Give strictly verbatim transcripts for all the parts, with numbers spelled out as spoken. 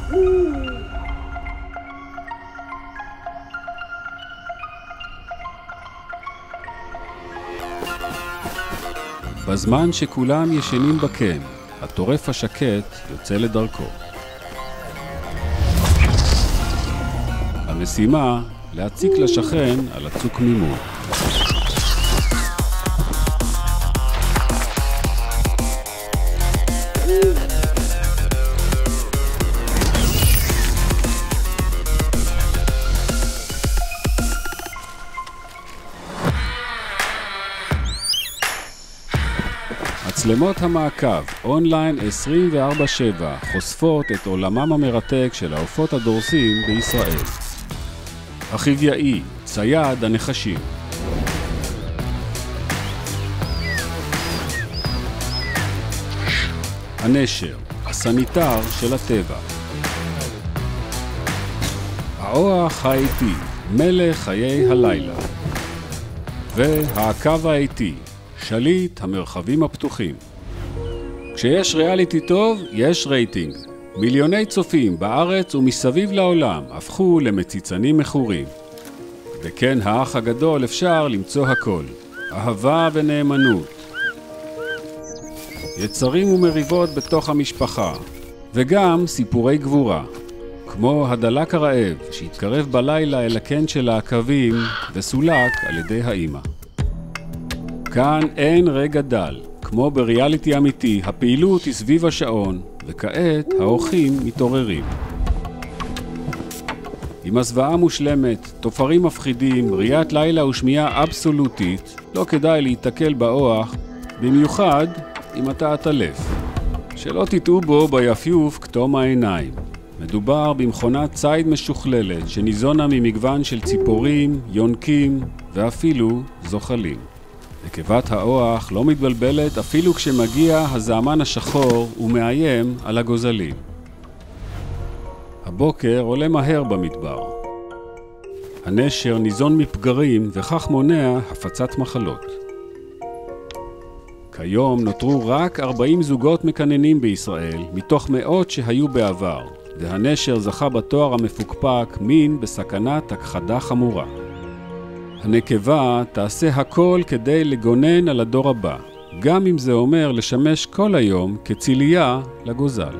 בזמן שכולם ישנים בקן, הטורף השקט יוצא לדרכו. המשימה להציק לשכן על הצוק ממול. מצלמות המעקב אונליין עשרים וארבע שבע חושפות את עולמם המרתק של העופות הדורסים בישראל. החיוויאי, צייד הנחשים. הנשר, הסניטר של הטבע. האוח האיטי, מלך חיי הלילה. והעקב האיטי, שליט המרחבים הפתוחים. כשיש ריאליטי טוב, יש רייטינג. מיליוני צופים בארץ ומסביב לעולם הפכו למציצנים מכורים. וכן, האח הגדול אפשר למצוא הכל. אהבה ונאמנות. יצרים ומריבות בתוך המשפחה. וגם סיפורי גבורה. כמו הדלק הרעב שהתקרב בלילה אל הקן של העקבים וסולק על ידי האמא. כאן אין רגע דל. כמו בריאליטי אמיתי, הפעילות היא סביב השעון, וכעת האורחים מתעוררים. עם הזוועה מושלמת, תופרים מפחידים, ראיית לילה ושמיעה אבסולוטית, לא כדאי להתקל באוח, במיוחד אם אתה עטלף. שלא תטעו בו ביפיוף כתום העיניים. מדובר במכונת ציד משוכללת שניזונה ממגוון של ציפורים, יונקים ואפילו זוחלים. נקבת האוח לא מתבלבלת אפילו כשמגיע הזעמן השחור ומאיים על הגוזלים. הבוקר עולה מהר במדבר. הנשר ניזון מפגרים וכך מונע הפצת מחלות. כיום נותרו רק ארבעים זוגות מקננים בישראל מתוך מאות שהיו בעבר, והנשר זכה בתואר המפוקפק מין בסכנת הכחדה חמורה. הנקבה תעשה הכל כדי לגונן על הדור הבא, גם אם זה אומר לשמש כל היום כצילייה לגוזל.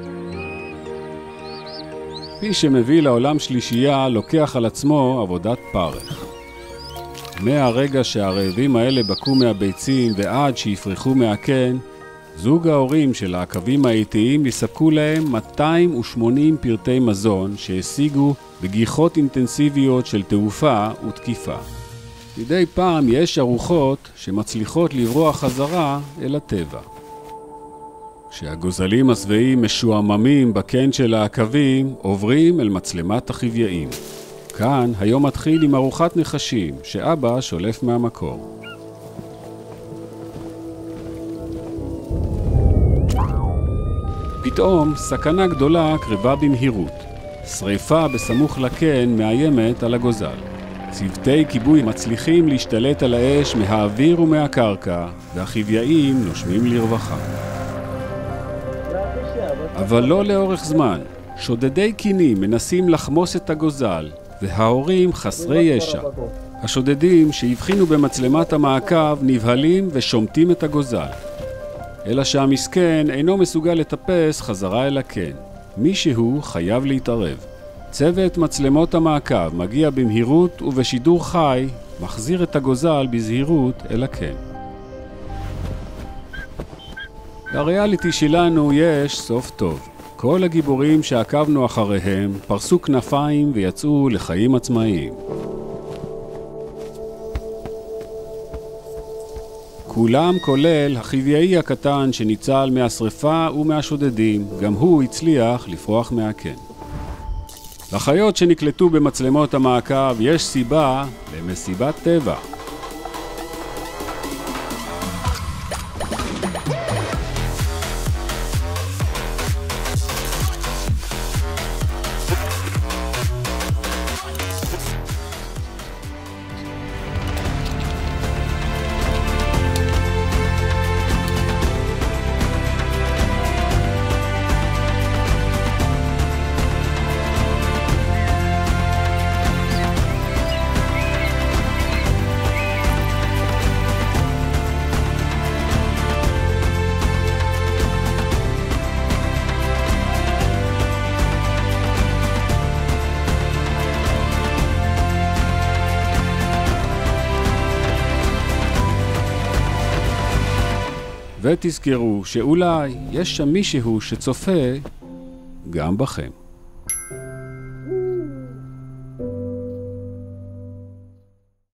מי שמביא לעולם שלישייה לוקח על עצמו עבודת פרך. מהרגע שהרעבים האלה בקו מהביצים ועד שיפרחו מהקן, זוג ההורים של העקבים האיטיים יספקו להם מאתיים ושמונים פרטי מזון שהשיגו בגיחות אינטנסיביות של תעופה ותקיפה. מדי פעם יש ארוחות שמצליחות לברוח חזרה אל הטבע. כשהגוזלים השבעים משועממים בקן של העקבים, עוברים אל מצלמת החיוויאים. כאן היום מתחיל עם ארוחת נחשים שאבא שולף מהמקור. פתאום סכנה גדולה קרבה במהירות. שריפה בסמוך לקן מאיימת על הגוזל. צוותי כיבוי מצליחים להשתלט על האש מהאוויר ומהקרקע, והחיוויאים נושמים לרווחה. אבל לא לאורך זמן. שודדי קינים מנסים לחמוס את הגוזל, וההורים חסרי ישע. השודדים שהבחינו במצלמת המעקב נבהלים ושומטים את הגוזל. אלא שהמסכן אינו מסוגל לטפס חזרה אל הקן. מישהו חייב להתערב. צוות מצלמות המעקב מגיע במהירות ובשידור חי, מחזיר את הגוזל בזהירות אל הקן. לריאליטי שלנו יש סוף טוב. כל הגיבורים שעקבנו אחריהם פרסו כנפיים ויצאו לחיים עצמאיים. כולם כולל החיוויאי הקטן שניצל מהשריפה ומהשודדים, גם הוא הצליח לפרוח מהקן. לחיות שנקלטו במצלמות המעקב יש סיבה למסיבת טבע. ותזכרו שאולי יש שם מישהו שצופה גם בכם.